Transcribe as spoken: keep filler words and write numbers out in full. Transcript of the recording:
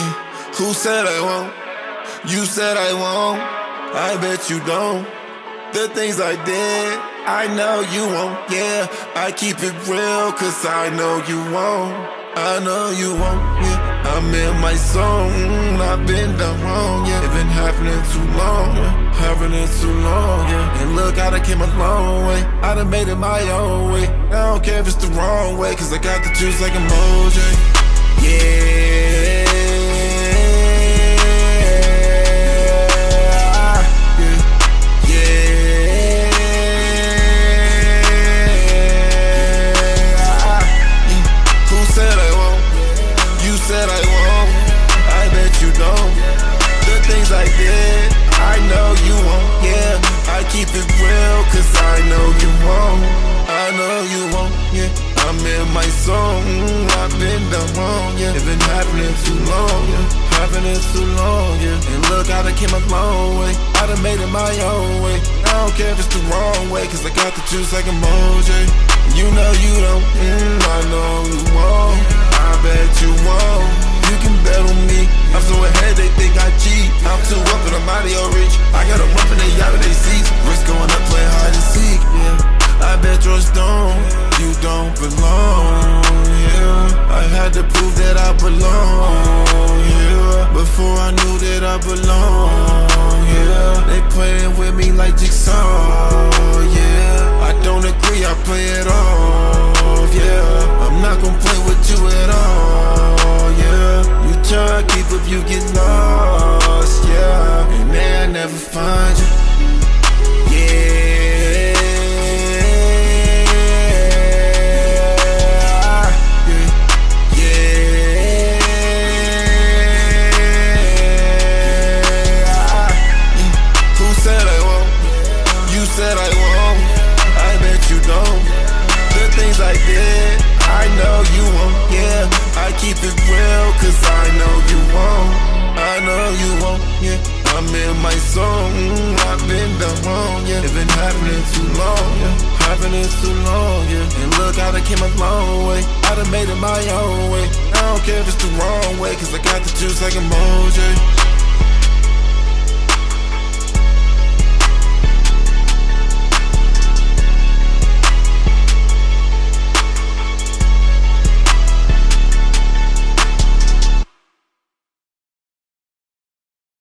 yeah. Who said I won't? You said I won't. I bet you don't. The things I did, I know you won't, yeah. I keep it real, cause I know you won't. I know you won't, yeah. I'm in my zone, mm, I've been done wrong, yeah. It been happening too long, yeah. Happening too long, yeah. And look, I done came a long way. I done made it my own way. I don't care if it's the wrong way, cause I got the juice like emoji. Yeah. I did, I know you won't, yeah. I keep it real, cause I know you won't. I know you won't, yeah. I'm in my zone, mm, I've been done wrong, yeah. It been happening too long, yeah. Happening too long, yeah. And look, I done came a long way. I done made it my own way. I don't care if it's the wrong way, cause I got the juice like emoji. You know you don't, mm, I know you won't. I bet you won't. You can bet on me. I'm so ahead, they think I cheat. I'm too up and I'm out of your reach. I got them up and they out of their seats. Risk going up, play hard to seek, yeah. I bet you're stoned. You don't belong, yeah. I had to prove that I belong, yeah. Before I knew that I belong, yeah. They playing with me like jigsaw, yeah. I don't agree, I play it off, yeah. I'm not gonna play with you at all, yeah. You try to keep up, you get lost, yeah. And then I never find you, yeah. I did, I know you won't, yeah. I keep it real, cause I know you won't. I know you won't, yeah. I'm in my zone, mm, I've been done wrong, yeah. It been happening too long, yeah. Happening too long, yeah. And look, I done came a long way. I done made it my own way. I don't care if it's the wrong way, cause I got the juice like emoji.